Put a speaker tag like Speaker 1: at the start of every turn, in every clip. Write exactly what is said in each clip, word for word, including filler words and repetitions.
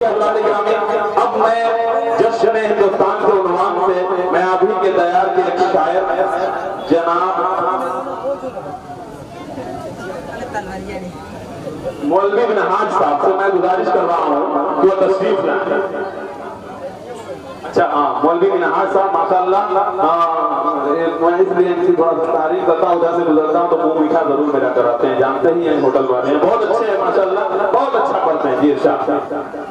Speaker 1: अब मैं जश्न हिंदुस्तान के उन्वान से मैं अभी के तैयार के एक शायर जनाब मौलवी बिन हाज साहब से मैं गुजारिश कर रहा हूँ कि वो तशरीफ लाएं। अच्छा हाँ, मौलवी बिन हाज साहब माशाअल्लाह, मैं इसलिए इनकी थोड़ा सा तारीफ करता हूँ, उधर से गुजरता हूँ तो मुंह मीठा जरूर मेरा कराते हैं, जानते ही हैं होटल वाले हैं, बहुत अच्छे हैं माशाअल्लाह, बहुत अच्छा पढ़ते हैं। जी इरशाद।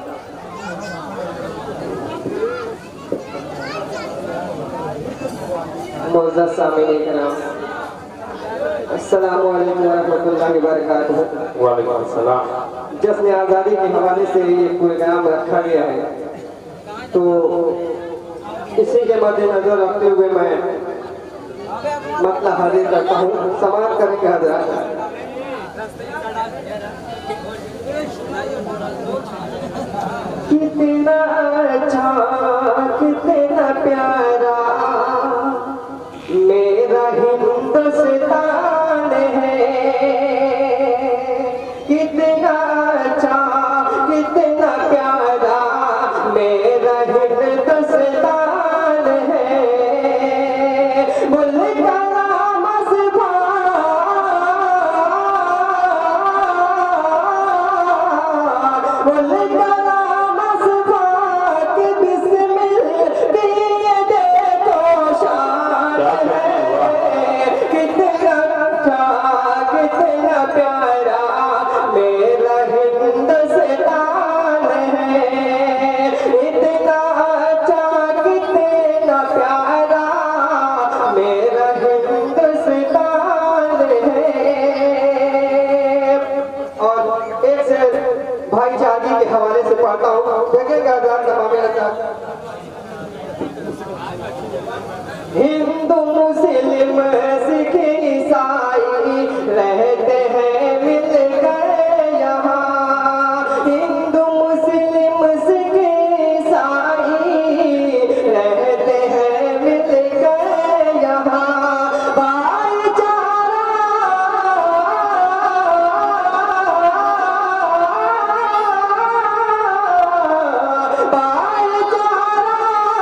Speaker 2: मोअज़्ज़ज़ सामीईन किराम, अस्सलामु अलैकुम व रहमतुल्लाहि व बरकातुहू।
Speaker 1: वालेकुम अस्सलाम।
Speaker 2: जश्न आज़ादी के हवाले से ये प्रोग्राम रखा गया है, तो इसी के मद्देनजर रखते हुए मैं मतलब हाजिर करता हूँ। समाप्त करेंगे हज़रात। कितना अच्छा कितना प्यारा मेरा हिंदुस्तान है, कितना अच्छा कितना प्यारा मेरा हिंदुस्तान है। मुल्क का नाम असफा, मुल्क का नाम असफा के बिस्मिल दिए देखो शान है। कितना अच्छा कितना प्यारा मेरा हिंदुस्तान है, इतना अच्छा कितना प्यारा मेरा हिंदुस्तान है। और एक से भाईचारे के हवाले से पढ़ता हूँ, देखेगा हिंदू मुस्लिम सिख ईसाई रहते हैं मिलकर यहाँ, हिंदू मुस्लिम सिख ईसाई रहते हैं मिलकर यहाँ। भाईचारा भाईचारा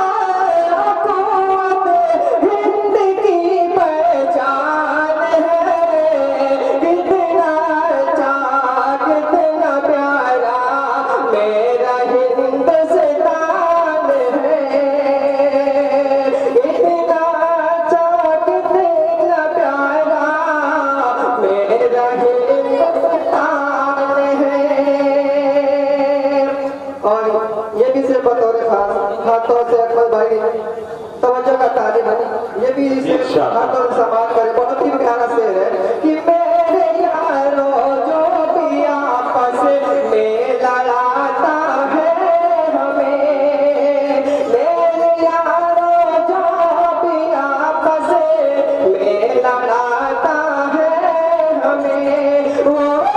Speaker 2: कुव्वत हिंद की पहचान है। कितना अच्छा कितना प्यारा मेरा हिंदुस्तान है, कितना अच्छा कितना प्यारा मेरा हिंदुस्तान है। और ये भी सिर्फ बतौर खास खास तौर से अकबर भाई तवज्जो का तालिब है, ये भी सिर्फ खास तौर से समाप्त करे। बहुत ही प्यारा शेर है कि मेरे यारों जो भी आपस में लड़ाता है हमें, मेरे यारों जो भी आपस में लड़ाता है हमें, वो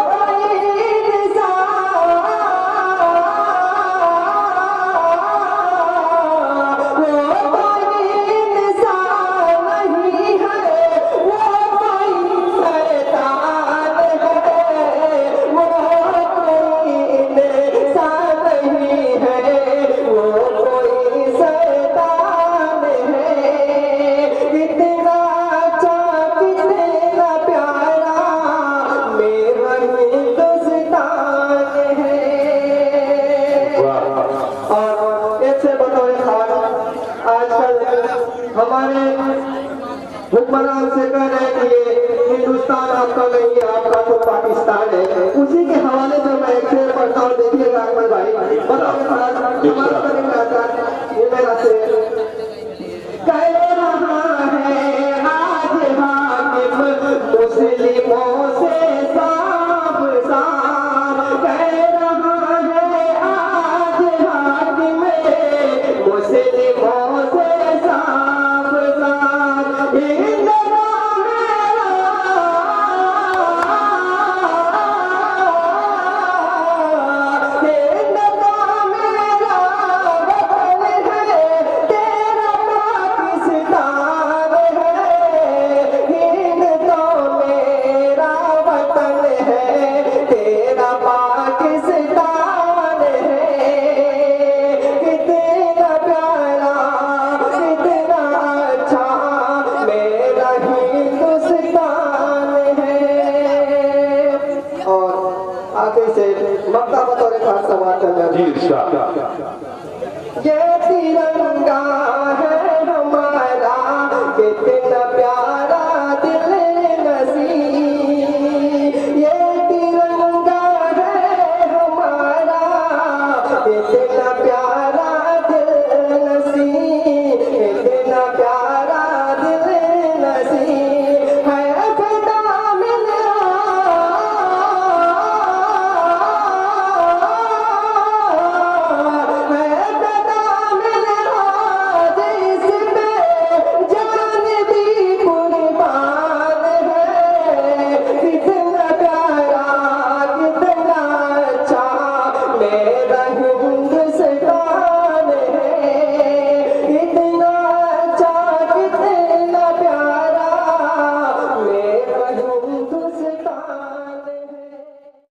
Speaker 2: हमारे हुक्मरान से कह रहे हैं कि हिंदुस्तान आपका नहीं है, आपका तो पाकिस्तान है। उसी के हवाले से मैं एक शेर पढ़ता हूँ, देखिएगा अकबर भाई, बताओ ये मेरा शेर कह रहा है आज हाकिम मुस्लिमों से साफ साफ, कह रहा है आज हाकिम मुस्लिमों से साफ साफ, हिंद का मेरा हिंद का मेरा
Speaker 1: जी इरशाद।
Speaker 2: ये तिरंगा है हमारा कितना प्यारा दिल नसी, ये तिरंगा है हमारा कितना प्यारा